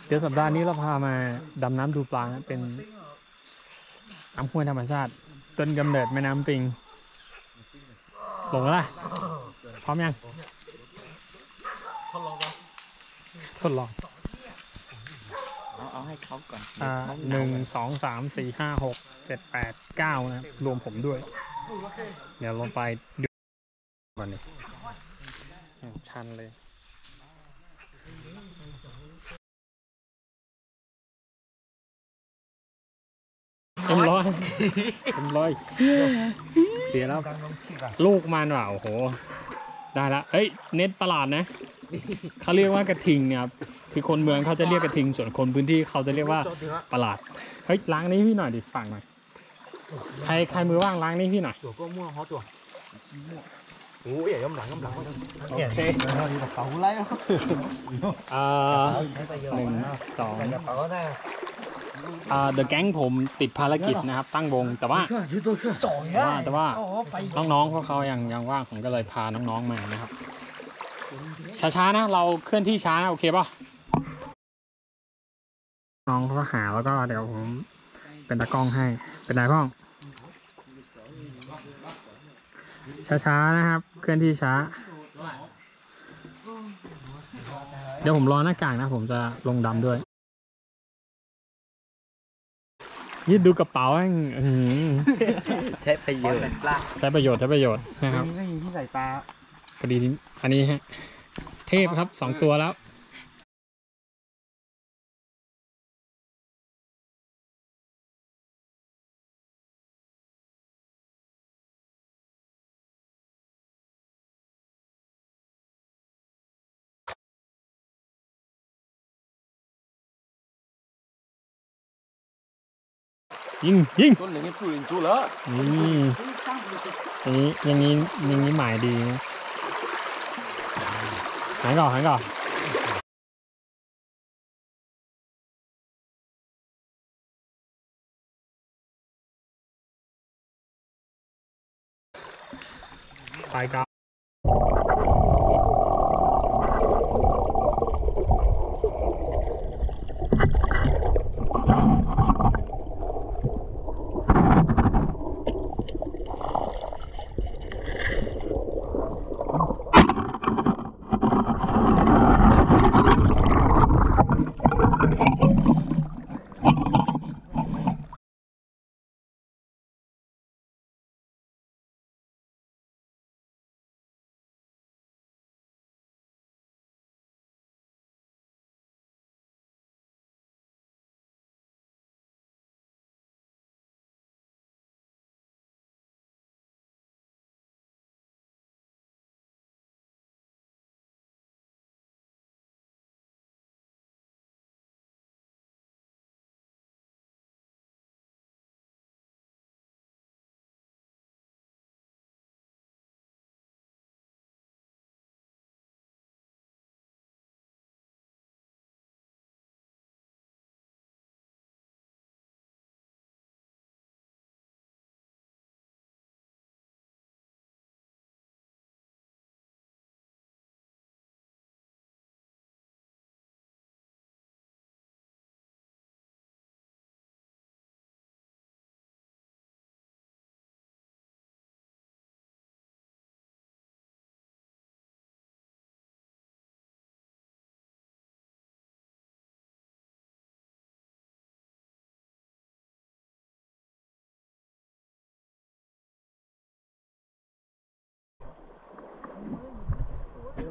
เดี๋ยวสัปดาห์นี้เราพามาดำน้ำดูปลาเป็นน้ำห้วยธรรมชาติต้นกำเนิดแม่น้ำปิงลงแล้วล่ะพร้อมยังทดลองเอาให้เขาก่อน 1 2 3 4 5 6 7 8 9นะรวมผมด้วยเดี๋ยวลงไปดูก่อนเลยชันเลยเต็มร้อยเสียแล้วลูกมันว่ะโอ้โหได้ละเฮ้ยเน็ตประหลาดนะเขาเรียกว่ากระทิงเนี่ยครับคือคนเมืองเขาจะเรียกกระทิงส่วนคนพื้นที่เขาจะเรียกว่าประหลาดเฮ้ยล้างนี้พี่หน่อยดิฝากหน่อยใครมือว่างล้างนี้พี่หน่อยตัวก็ม่วงเขาตัวโอ้ยย่ำหลังโอเค 1 2 3 The Gang ผมติดภารกิจนะครับตั้งวงแต่ว่าน้องๆพวกเขายังว่างผมก็เลยพาน้องๆมานะครับช้าๆนะเราเคลื่อนที่ช้านะโอเคป่ะน้องเขาก็หาแล้วก็เดี๋ยวผมเป็นตากล้องให้เป็นนายพ้องช้าๆนะครับเคลื่อนที่ช้าเดี๋ยวผมรอหน้ากากนะผมจะลงดำด้วยนี่ดูกระเป๋าใช้ประโยชน์นะครับที่ใส่ปลาพอดีอันนี้ฮะเทพครับ2 ตัวแล้วยิงต้นเหลืองพูดถึงจูแล้วนี่อย่างนี้หมายดีนะหันก่อนไปกัน